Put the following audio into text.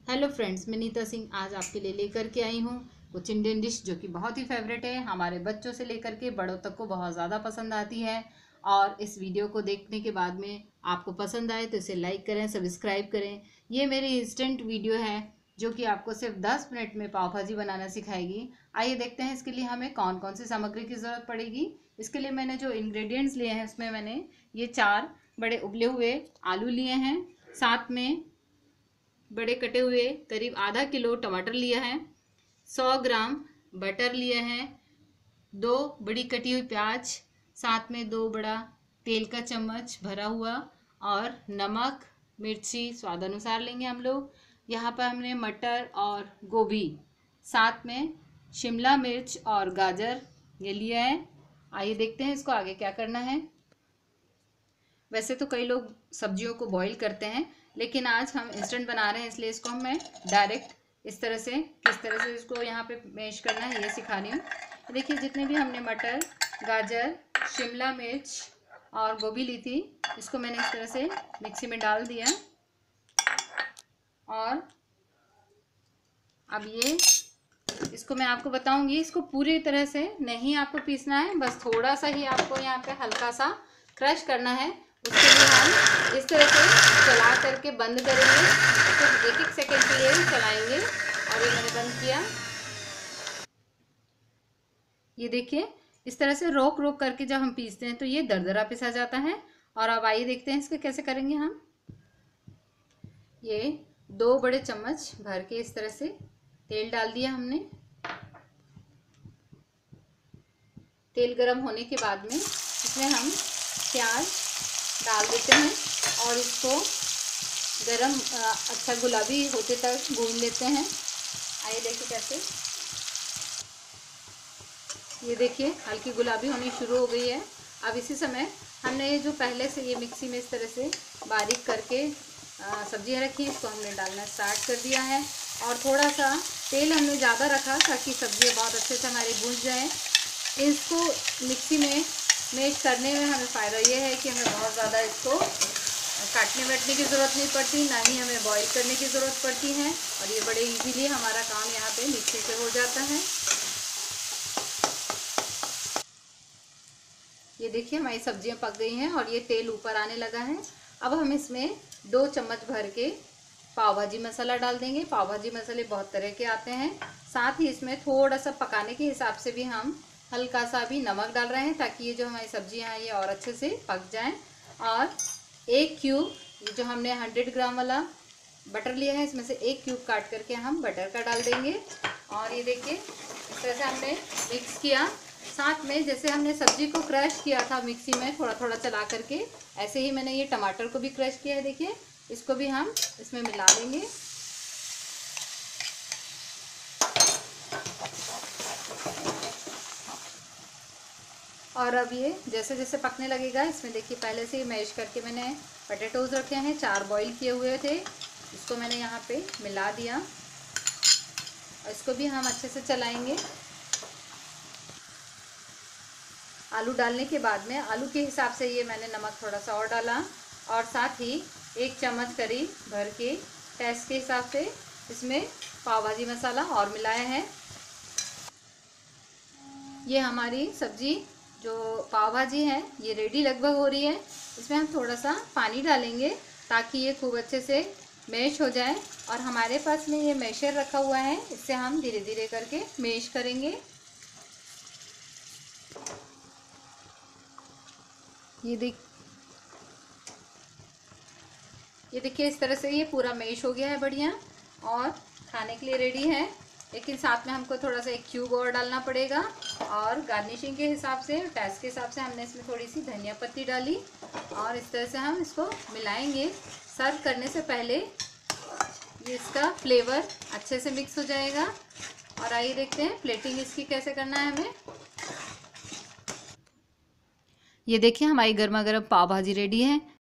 Hello friends, मैं नीता सिंह आज आपके लिए लेकर के आई हूँ कुछ इंडियन डिश जो कि बहुत ही फेवरेट है। हमारे बच्चों से लेकर के बड़ों तक को बहुत ज़्यादा पसंद आती है। और इस वीडियो को देखने के बाद में आपको पसंद आए तो इसे लाइक करें, सब्सक्राइब करें। ये मेरी इंस्टेंट वीडियो है जो कि आपको सिर्फ 10 मिनट में पाव भाजी बनाना सिखाएगी। आइए देखते हैं इसके लिए हमें कौन कौन सी सामग्री की ज़रूरत पड़ेगी। इसके लिए मैंने जो इंग्रेडिएंट्स लिए हैं उसमें मैंने ये 4 बड़े उबले हुए आलू लिए हैं, साथ में बड़े कटे हुए करीब आधा किलो टमाटर लिया है, 100 ग्राम बटर लिया है, 2 बड़ी कटी हुई प्याज, साथ में 2 बड़ा तेल का चम्मच भरा हुआ, और नमक मिर्ची स्वाद अनुसार लेंगे हम लोग। यहाँ पर हमने मटर और गोभी, साथ में शिमला मिर्च और गाजर ये लिया है। आइए देखते हैं इसको आगे क्या करना है। वैसे तो कई लोग सब्जियों को बॉईल करते हैं, लेकिन आज हम इंस्टेंट बना रहे हैं इसलिए इसको मैं डायरेक्ट इस तरह से किस तरह से इसको यहाँ पे मैश करना है ये सिखा रही हूँ। देखिए जितने भी हमने मटर, गाजर, शिमला मिर्च और गोभी ली थी, इसको मैंने इस तरह से मिक्सी में डाल दिया। और अब ये इसको मैं आपको बताऊंगी, इसको पूरी तरह से नहीं आपको पीसना है, बस थोड़ा सा ही आपको यहाँ पे हल्का सा क्रश करना है। उसके लिए हम इस तरह से चला करके बंद करेंगे, तो 1-1 सेकेंड के लिए चलाएंगे। और ये मैंने बंद किया। ये देखिए इस तरह से रोक रोक करके जब हम पीसते हैं तो ये दरदरा पिसा जाता है। और अब आइए देखते हैं इसको कैसे करेंगे हम। ये 2 बड़े चम्मच भर के इस तरह से तेल डाल दिया हमने। तेल गरम होने के बाद में इसमें हम प्याज डाल देते हैं और इसको गरम अच्छा गुलाबी होते तक भून लेते हैं। आइए देखिए कैसे। ये देखिए हल्की गुलाबी होनी शुरू हो गई है। अब इसी समय हमने ये जो पहले से ये मिक्सी में इस तरह से बारीक करके सब्जियां रखी हैं, इसको हमने डालना स्टार्ट कर दिया है। और थोड़ा सा तेल हमने ज़्यादा रखा ताकि सब्जियां बहुत अच्छे से हमारी भून जाएँ। इसको मिक्सी में मैश करने में हमें फ़ायदा ये है कि हमें बहुत ज़्यादा इसको काटने वाटने की ज़रूरत नहीं पड़ती, ना ही हमें बॉईल करने की ज़रूरत पड़ती है। और ये बड़े इजीली हमारा काम यहाँ पे मिक्सी से हो जाता है। ये देखिए हमारी सब्जियां पक गई हैं और ये तेल ऊपर आने लगा है। अब हम इसमें 2 चम्मच भर के पाव भाजी मसाला डाल देंगे। पाव भाजी मसाले बहुत तरह के आते हैं। साथ ही इसमें थोड़ा सा पकाने के हिसाब से भी हम हल्का सा भी नमक डाल रहे हैं ताकि ये जो हमारी सब्जियां हैं ये और अच्छे से पक जाएं। और 1 क्यूब ये जो हमने 100 ग्राम वाला बटर लिया है, इसमें से 1 क्यूब काट करके हम बटर का डाल देंगे। और ये देखिए इस तरह से हमने मिक्स किया। साथ में जैसे हमने सब्जी को क्रश किया था मिक्सी में थोड़ा थोड़ा चला करके, ऐसे ही मैंने ये टमाटर को भी क्रश किया है। देखिए इसको भी हम इसमें मिला देंगे। और अब ये जैसे जैसे पकने लगेगा, इसमें देखिए पहले से ही मैश करके मैंने पोटैटोज रखे हैं, 4 बॉईल किए हुए थे, इसको मैंने यहाँ पे मिला दिया। और इसको भी हम अच्छे से चलाएंगे। आलू डालने के बाद में आलू के हिसाब से ये मैंने नमक थोड़ा सा और डाला, और साथ ही 1 चम्मच करीब भर के टेस्ट के हिसाब से इसमें पाव भाजी मसाला और मिलाया है। ये हमारी सब्जी जो पाव भाजी है ये रेडी लगभग हो रही है। इसमें हम थोड़ा सा पानी डालेंगे ताकि ये खूब अच्छे से मैश हो जाए। और हमारे पास में ये मैशर रखा हुआ है, इससे हम धीरे धीरे करके मैश करेंगे। ये देखिए इस तरह से ये पूरा मैश हो गया है बढ़िया, और खाने के लिए रेडी है। लेकिन साथ में हमको थोड़ा सा 1 क्यूब और डालना पड़ेगा। और गार्निशिंग के हिसाब से, टेस्ट के हिसाब से हमने इसमें थोड़ी सी धनिया पत्ती डाली। और इस तरह से हम इसको मिलाएंगे। सर्व करने से पहले ये इसका फ्लेवर अच्छे से मिक्स हो जाएगा। और आइए देखते हैं प्लेटिंग इसकी कैसे करना है हमें। ये देखिए हमारी गर्मा गर्म पाव भाजी रेडी है।